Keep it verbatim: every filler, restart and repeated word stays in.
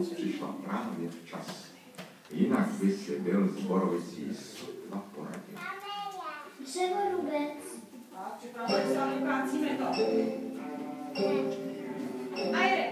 pomoc přišla právě včas. Jinak by si byl z Borovicí sotva poradil. Dřevorubec. A připravili se a ukácíme to. A jede.